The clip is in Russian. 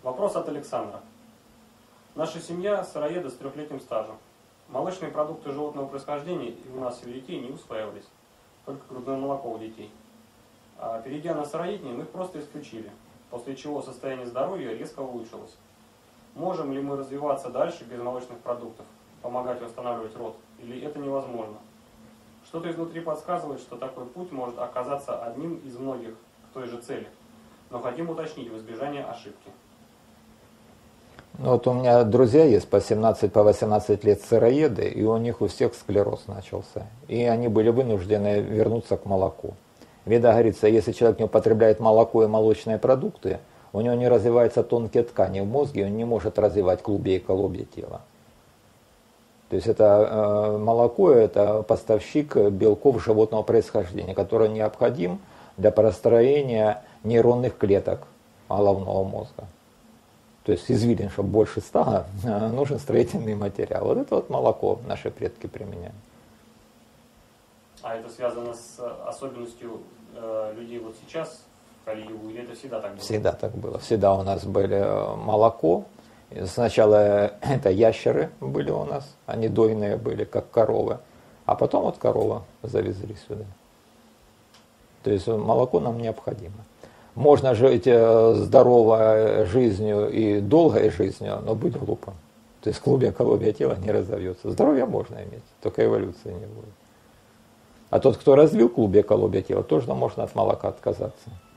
Вопрос от Александра. Наша семья сыроеды с 3-летним стажем. Молочные продукты животного происхождения и у нас, и у детей не усваивались. Только грудное молоко у детей. А перейдя на сыроедение, мы их просто исключили. После чего состояние здоровья резко улучшилось. Можем ли мы развиваться дальше без молочных продуктов? Помогать восстанавливать род? Или это невозможно? Что-то изнутри подсказывает, что такой путь может оказаться одним из многих к той же цели. Но хотим уточнить в избежание ошибки. Ну, вот у меня друзья есть по 17, по 18 лет сыроеды, и у них у всех склероз начался. И они были вынуждены вернуться к молоку. Веда говорится, если человек не употребляет молоко и молочные продукты, у него не развиваются тонкие ткани в мозге, он не может развивать клубья и колобья тела. То есть это молоко – это поставщик белков животного происхождения, который необходим для построения нейронных клеток головного мозга. То есть извилин, чтобы больше стало, нужен строительный материал. Вот это вот молоко наши предки применяли. А это связано с особенностью людей вот сейчас в Кали-югу, или это всегда так было? Всегда так было. Всегда у нас были молоко. Сначала это ящеры были у нас, они дойные были, как коровы. А потом вот корова завезли сюда. То есть молоко нам необходимо. Можно жить здоровой жизнью и долгой жизнью, но быть глупым. То есть клубья, колобья тела не разовьется. Здоровье можно иметь, только эволюции не будет. А тот, кто развил клубья, колобья тела, тоже можно от молока отказаться.